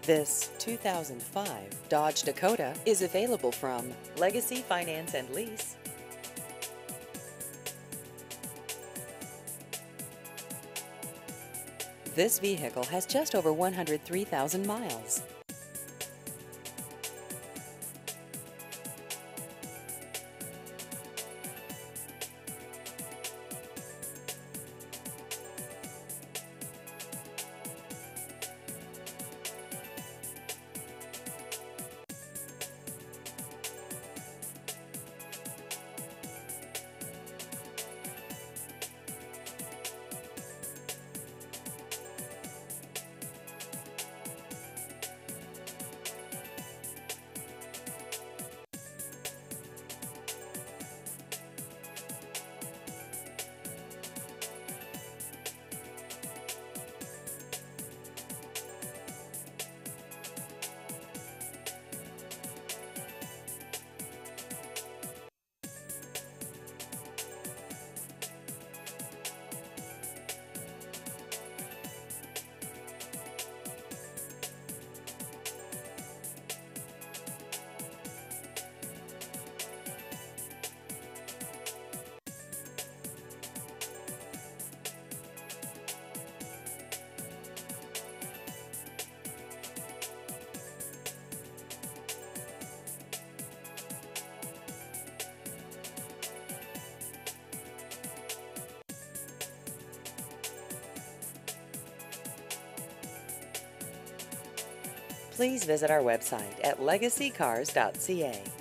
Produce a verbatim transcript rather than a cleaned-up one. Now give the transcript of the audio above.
This two thousand five Dodge Dakota is available from Legacy Finance and Lease. This vehicle has just over one hundred three thousand miles. Please visit our website at legacy cars dot c a.